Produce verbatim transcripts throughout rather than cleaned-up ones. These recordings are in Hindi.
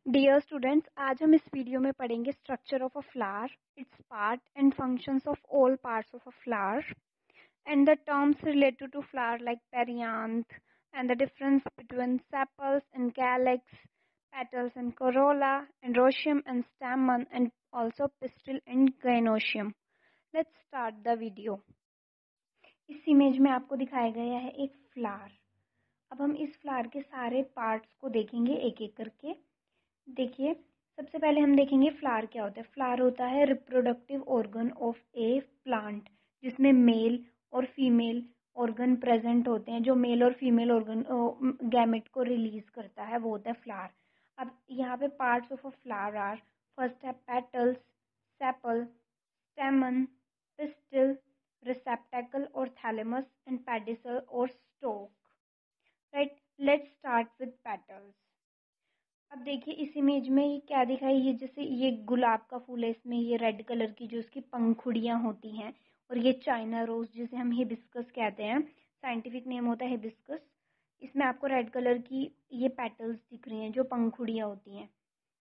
डियर स्टूडेंट्स, आज हम इस वीडियो में पढ़ेंगे structure of a flower, its part and functions of all parts of a flower and the terms related to flower like perianth and the difference between sepals and calyx, petals and corolla, androecium and stamen, and also pistil and gynoecium. Let's start the video. इस इमेज में आपको दिखाया गया है एक फ्लावर. अब हम इस फ्लावर के सारे पार्ट्स को देखेंगे एक एक करके. देखिए, सबसे पहले हम देखेंगे फ्लावर क्या होता है. फ्लावर होता है reproductive organ of a plant, जिसमें मेल और फीमेल ऑर्गन प्रेजेंट होते हैं. जो मेल और फीमेल ऑर्गन गैमेट को रिलीज करता है वो होता है फ्लावर. अब यहाँ पे parts of a flower are, first है petals, sepal, stamen, pistil, receptacle और थैलेमस, एंड पेडिसल और stalk. Right, let's start with petals. अब देखिए इस इमेज में ये क्या दिखाई, ये जैसे ये गुलाब का फूल है, इसमें ये रेड कलर की जो इसकी पंखुड़ियाँ होती हैं, और ये चाइना रोज जिसे हम हिबिस्कस कहते हैं, साइंटिफिक नेम होता है हिबिस्कस. इसमें आपको रेड कलर की ये पेटल्स दिख रही हैं जो पंखुड़ियाँ होती हैं.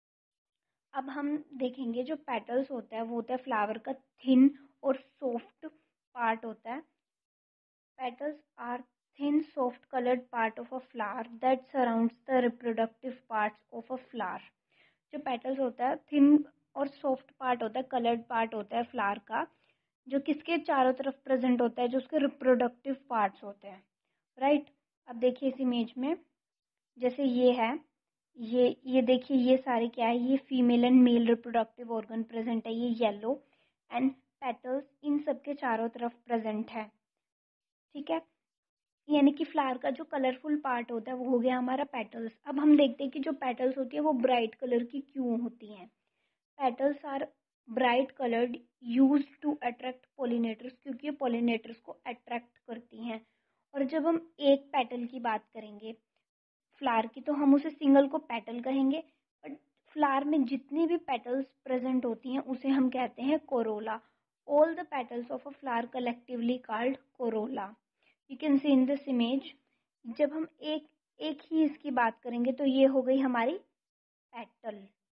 अब हम देखेंगे जो पेटल्स होता है वो होता है फ्लावर का थिन और सॉफ्ट पार्ट होता है. Petals are thin soft colored part of a flower that surrounds the reproductive parts of a flower. जो petals होता है thin और soft part होता है, colored part होता है flower का, जो किसके चारों तरफ present होता है, जो उसके reproductive parts होते हैं. right? अब देखिए इस इमेज में जैसे ये है, ये ये देखिए ये सारे क्या है, ये female and male reproductive organ present है, ये येलो एंड पेटल्स इन सबके चारों तरफ प्रेजेंट है. ठीक है, यानी कि फ्लावर का जो कलरफुल पार्ट होता है वो हो गया हमारा पेटल्स. अब हम देखते हैं कि जो पेटल्स होती है वो ब्राइट कलर की क्यों होती हैं. Petals are bright coloured used to attract pollinators, क्योंकि ये पोलिनेटर्स को अट्रैक्ट करती हैं. और जब हम एक पेटल की बात करेंगे फ्लावर की तो हम उसे सिंगल को पेटल कहेंगे, बट फ्लावर में जितनी भी पेटल्स प्रेजेंट होती हैं उसे हम कहते हैं corolla. All the petals of a flower collectively called corolla. You can see in this image. जब हम एक एक ही इसकी बात करेंगे तो ये हो गई हमारी पेटल.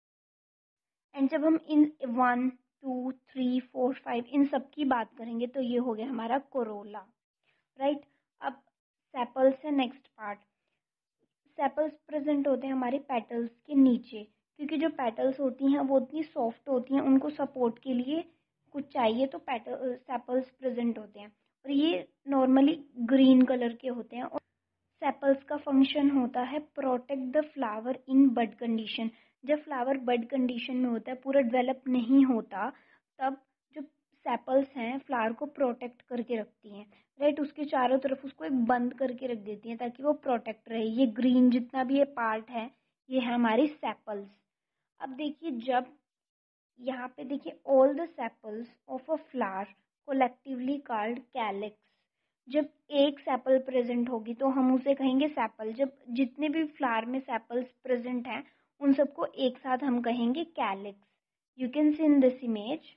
एंड जब हम इन one two three four five इन सब की बात करेंगे तो ये हो गया हमारा कोरोला. राइट, अब सेपल्स है नेक्स्ट पार्ट. सेपल्स प्रेजेंट होते हैं हमारे पेटल्स के नीचे, क्योंकि जो पेटल्स होती हैं वो उतनी सॉफ्ट होती हैं, उनको सपोर्ट के लिए कुछ चाहिए तो पेटल सेपल्स प्रेजेंट होते हैं. और ये नॉर्मली ग्रीन कलर के होते हैं. और सेपल्स का फंक्शन होता है protect the flower in bud condition. जब फ्लावर बड कंडीशन में होता है, पूरा डेवलप नहीं होता, तब जो सेपल्स हैं फ्लावर को प्रोटेक्ट करके रखती हैं. राइट, उसके चारों तरफ उसको एक बंद करके रख देती हैं ताकि वो प्रोटेक्ट रहे. ये ग्रीन जितना भी ये पार्ट है ये है हमारी सेपल्स. अब देखिए जब यहाँ पे देखिए all the sepals of a flower collectively called calyx. जब एक सेपल प्रेजेंट होगी तो हम उसे कहेंगे सेपल. जब जितने भी फ्लावर में सेपल्स प्रेजेंट हैं उन सबको एक साथ हम कहेंगे calyx. You can see in this image.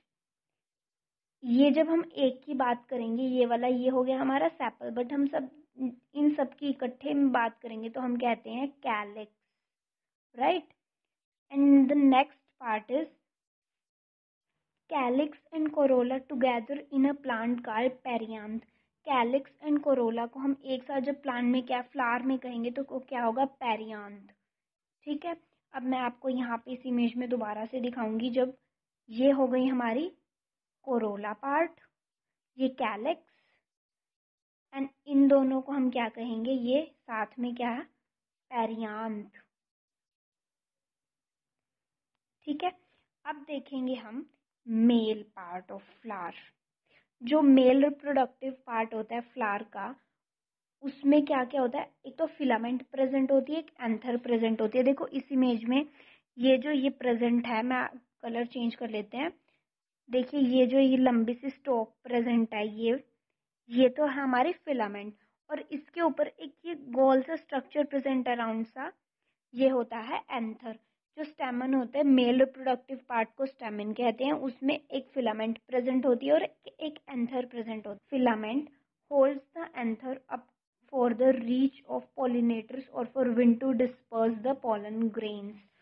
ये जब हम एक की बात करेंगे ये वाला ये हो गया हमारा सेपल, बट हम सब इन सब की इकट्ठे में बात करेंगे तो हम कहते हैं calyx. Right, and the next part is calyx and corolla together in a plant called perianth. Calyx and corolla को हम एक साथ जब प्लांट में क्या फ्लावर में कहेंगे तो क्या होगा, पेरियांथ. ठीक है, अब मैं आपको यहाँ पे इस इमेज में दोबारा से दिखाऊंगी. जब ये हो गई हमारी कोरोला पार्ट, ये कैलिक्स, एंड इन दोनों को हम क्या कहेंगे, ये साथ में क्या है, पेरियांथ. ठीक है, अब देखेंगे हम मेल पार्ट ऑफ फ्लावर. जो मेल रिप्रोडक्टिव पार्ट होता है फ्लावर का, उसमें क्या क्या होता है, एक तो फिलामेंट प्रेजेंट होती है, एक एंथर प्रेजेंट होती है. देखो इस इमेज में ये जो ये प्रेजेंट है, मैं कलर चेंज कर लेते हैं. देखिए ये जो ये लंबी सी स्टॉक प्रेजेंट है, ये ये तो है हमारी फिलामेंट, और इसके ऊपर एक ये गोल सा स्ट्रक्चर प्रेजेंट है राउंड सा, ये होता है एंथर. जो स्टेमन होता है, मेल रिप्रोडक्टिव पार्ट को स्टेमन कहते हैं, उसमें एक फिलामेंट प्रेजेंट होती है और एक एंथर प्रेजेंट होता है. Filament holds the anther up for the reach of pollinators or for wind to disperse the pollen grains.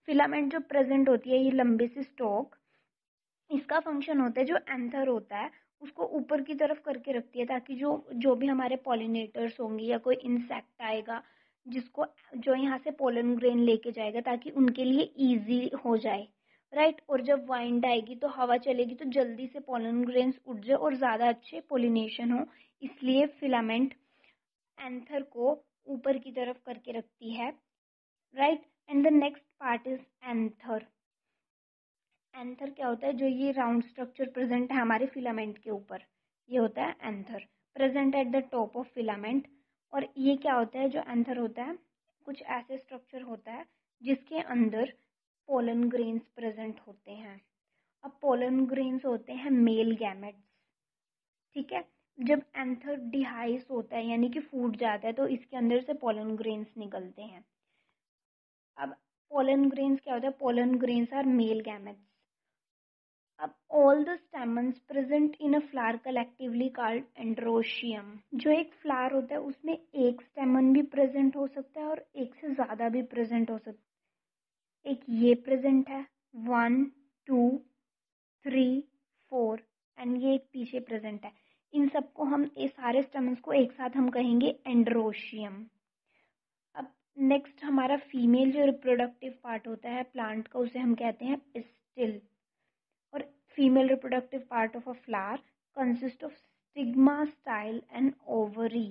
Filament जो प्रेजेंट होती है, ये लंबी सी स्टॉक, इसका फंक्शन होता है जो एंथर होता है उसको ऊपर की तरफ करके रखती है, ताकि जो जो भी हमारे पॉलिनेटर्स होंगे या कोई इंसेक्ट आएगा जिसको जो यहाँ से पोलन ग्रेन लेके जाएगा, ताकि उनके लिए इजी हो जाए, राइट। और जब वाइंड आएगी तो हवा चलेगी तो जल्दी से पोलन ग्रेन्स उड़ जाए और ज़्यादा अच्छे पोलिनेशन हो, इसलिए फिलामेंट एंथर को ऊपर की तरफ करके रखती है, right. And the next part is anther. Anther क्या होता है, जो ये राउंड स्ट्रक्चर प्रेजेंट है हमारे फिलामेंट के ऊपर, ये होता है anther, present at the top of filament. और ये क्या होता है, जो एंथर होता है कुछ ऐसे स्ट्रक्चर होता है जिसके अंदर पोलन ग्रेन्स प्रेजेंट होते हैं। अब पोलन ग्रेन्स होते हैं मेल गैमेट्स, ठीक है। जब एंथर डिहाइस होता है यानी कि फूट जाता है तो इसके अंदर से पोलन ग्रेन्स निकलते हैं। अब पोलन ग्रेन्स क्या होता है, pollen grains are male gametes. अब all the stamens present in a flower collectively called androecium. जो एक फ्लावर होता है उसमें एक स्टेमन भी प्रेजेंट हो सकता है और एक से ज्यादा भी प्रेजेंट हो सकता है। एक ये प्रेजेंट है, one two three four, and ये एक पीछे प्रेजेंट है। इन सबको हम, ये सारे स्टेमन्स को एक साथ हम कहेंगे एंड्रोशियम। अब नेक्स्ट हमारा फीमेल जो रिप्रोडक्टिव पार्ट होता है प्लांट का, उसे हम कहते हैं पिस्टिल। और female reproductive part of a flower consist of stigma, style and ovary.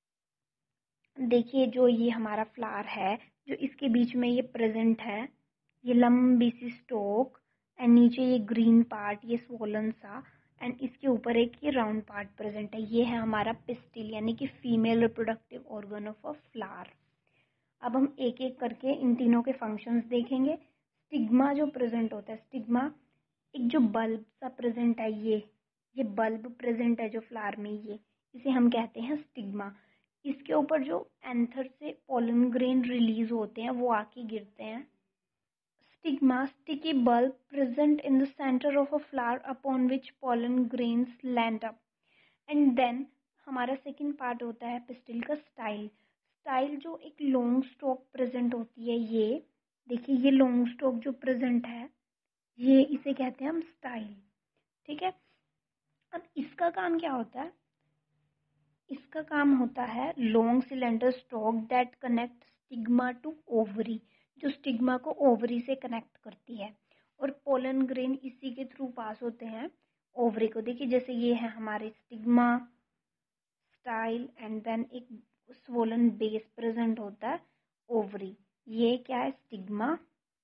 देखिए जो ये हमारा फ्लावर है, जो इसके बीच में ये प्रेजेंट है, ये लंबी सी स्टोक, एंड नीचे ये ग्रीन पार्ट, ये स्वोलन सा, एंड इसके ऊपर एक ये राउंड पार्ट प्रेजेंट है, ये है हमारा पिस्टिल यानी कि female reproductive organ of a flower. अब हम एक एक करके इन तीनों के फंक्शंस देखेंगे। स्टिग्मा जो प्रेजेंट होता है, स्टिग्मा एक जो बल्ब सा प्रेजेंट है, ये ये बल्ब प्रेजेंट है जो फ्लावर में, ये इसे हम कहते हैं स्टिग्मा। इसके ऊपर जो एंथर से पोलन ग्रेन रिलीज होते हैं वो आके गिरते हैं। Stigma, sticky bulb present in the center of a flower upon which pollen grains land up. And then हमारा सेकेंड पार्ट होता है पिस्टिल का स्टाइल। स्टाइल जो एक लॉन्ग स्टॉक प्रेजेंट होती है, ये देखिए ये लॉन्ग स्टॉक जो प्रेजेंट है, ये इसे कहते हैं हम स्टाइल, ठीक है। अब इसका काम क्या होता है, इसका काम होता है long cylinder stalk that connect stigma to ovary, जो स्टिग्मा को ओवरी से कनेक्ट करती है, और पोलन ग्रेन इसी के थ्रू पास होते हैं ओवरी को। देखिए जैसे ये है हमारे स्टिग्मा, स्टाइल, एंड देन एक स्वोलन बेस प्रेजेंट होता है ओवरी। ये क्या है, stigma,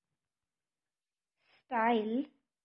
style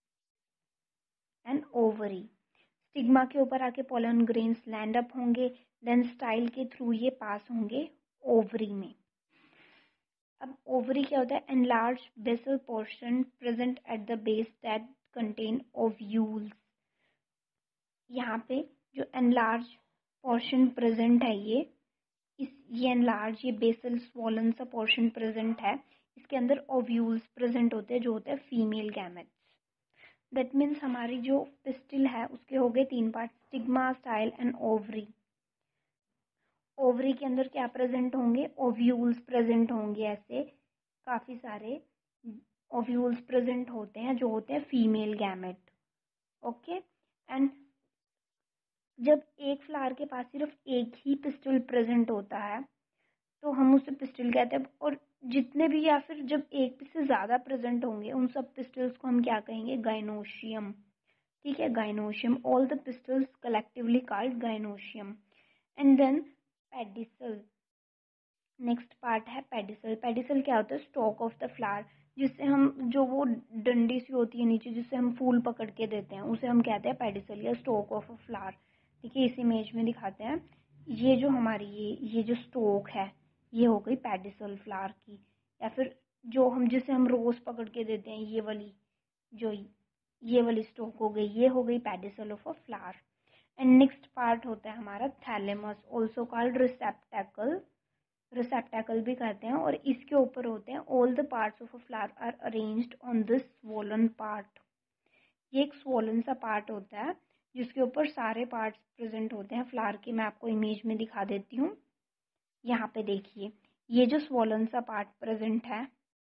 and ovary. Stigma के ऊपर आके पोलन ग्रेन्स लैंड अप होंगे, देन स्टाइल के थ्रू ये पास होंगे ओवरी में। अब ओवरी क्या होता है, enlarge basal portion present at the base that contain ovules. यहाँ पे जो एनलार्ज पोर्शन प्रेजेंट है, ये इस ये एनलार्ज, ये बेसल स्वॉलन सा पोर्शन प्रेजेंट है, इसके अंदर ओव्यूल्स प्रेजेंट होते हैं जो होते हैं फीमेल गैमेट्स। दैट मीन्स हमारी जो पिस्टिल है उसके हो गए तीन part, stigma, style and ovary. Ovary के अंदर क्या प्रेजेंट होंगे, ओव्यूल्स प्रेजेंट होंगे, ऐसे काफी सारे ओव्यूल्स प्रेजेंट होते हैं जो होते हैं फीमेल गैमेट, ओके। एंड जब एक फ्लावर के पास सिर्फ एक ही पिस्टिल प्रेजेंट होता है तो हम उसे पिस्टिल कहते हैं, और जितने भी, या फिर जब एक से ज्यादा प्रेजेंट होंगे उन सब पिस्टल्स को हम क्या कहेंगे, गाइनोशियम, ठीक है, gynoecium. All the pistils collectively called gynoecium. And then pedicel, next part है पेडिसल। पेडिसल क्या होता है, स्टॉक ऑफ द फ्लावर, जिससे हम, जो वो डंडी सी होती है नीचे जिससे हम फूल पकड़ के देते हैं, उसे हम कहते हैं पेडिसल या स्टॉक ऑफ अ फ्लावर। देखिए इस इमेज में दिखाते हैं, ये जो हमारी ये ये जो स्टॉक है ये हो गई पेडिसल फ्लावर की, या फिर जो हम जिसे हम रोज पकड़ के देते हैं, ये वाली जो ये वाली स्टॉक हो गई, ये हो गई pedicel of a flower. And next part होता है हमारा thalamus, also called receptacle, receptacle भी कहते हैं, और इसके ऊपर होते हैं all the parts of a flower are arranged on this swollen part. ये एक स्वोलन सा पार्ट होता है जिसके ऊपर सारे पार्ट्स प्रेजेंट होते हैं फ्लावर के। मैं आपको इमेज में दिखा देती हूँ, यहाँ पे देखिए ये जो स्वोलन सा पार्ट प्रेजेंट है,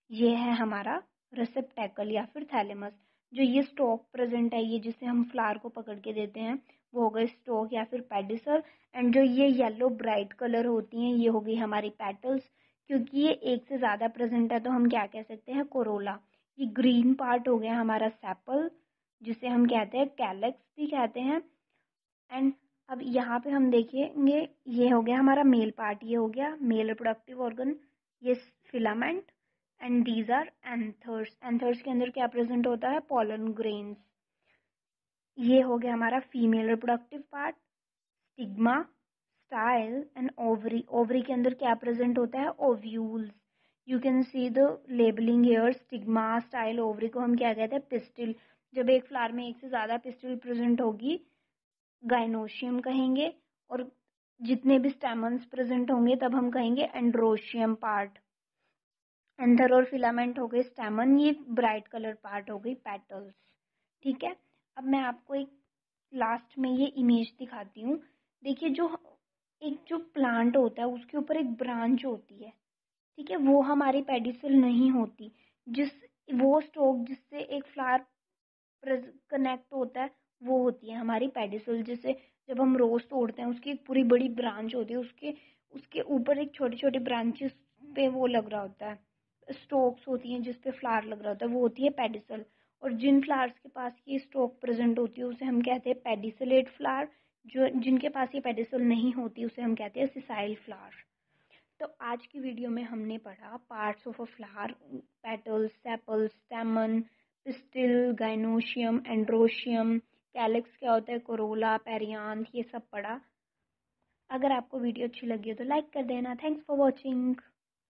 ये है हमारा रिसेप्टेकल या फिर थैलेमस। जो ये स्टॉक प्रेजेंट है, ये जिसे हम फ्लावर को पकड़ के देते हैं, वो हो गई स्टॉक या फिर पेडिसल। एंड जो ये येलो ब्राइट कलर होती हैं, ये हो गई हमारी पेटल्स। क्योंकि ये एक से ज़्यादा प्रेजेंट है तो हम क्या कह सकते हैं, कोरोला। ये ग्रीन पार्ट हो गया हमारा सेपल, जिसे हम कहते हैं कैलेक्स भी कहते हैं। एंड अब यहाँ पे हम देखेंगे, ये हो गया हमारा मेल पार्ट, ये हो गया मेल रिप्रोडक्टिव ऑर्गन, ये filament. And these are anthers. Anthers के अंदर क्या प्रेजेंट होता है, पोलन ग्रेन्स। ये हो गया हमारा female reproductive part, stigma, style and ovary. Ovary के अंदर क्या प्रेजेंट होता है, ovules. You can see the labelling here, stigma, style, ovary को हम क्या कहते हैं, पिस्टिल। जब एक फ्लावर में एक से ज्यादा पिस्टिल प्रेजेंट होगी, गाइनोशियम कहेंगे। और जितने भी स्टेमन्स प्रेजेंट होंगे तब हम कहेंगे एंड्रोशियम पार्ट। एंथर और फिलामेंट हो गए स्टेमन, ये ब्राइट कलर पार्ट हो गई पेटल्स। ठीक है, अब मैं आपको एक लास्ट में ये इमेज दिखाती हूँ। देखिए, जो एक जो प्लांट होता है उसके ऊपर एक ब्रांच होती है, ठीक है, वो हमारी पेडिसल नहीं होती। जिस वो स्टोक जिससे एक फ्लावर कनेक्ट होता है, वो होती है हमारी पेडिसल। जैसे जब हम रोज तोड़ते हैं, उसकी एक पूरी बड़ी ब्रांच होती है, उसके उसके ऊपर एक छोटी छोटी ब्रांचेस पे वो लग रहा होता है, स्टोक्स होती हैं जिस पे फ्लावर लग रहा होता है, वो होती है पेडिसल। और जिन फ्लावर्स के पास ये स्टोक प्रेजेंट होती है उसे हम कहते हैं पेडिसलेट फ्लावर। जो जिनके पास ये पेडिसल नहीं होती उसे हम कहते हैं सिसाइल फ्लावर। तो आज की वीडियो में हमने पढ़ा parts of a flower, petals, sepals, stamen, pistil, gynoecium, androecium, calyx क्या होता है, कोरोला, पेरियांथ, ये सब पढ़ा। अगर आपको वीडियो अच्छी लगी हो तो लाइक कर देना। Thanks for watching.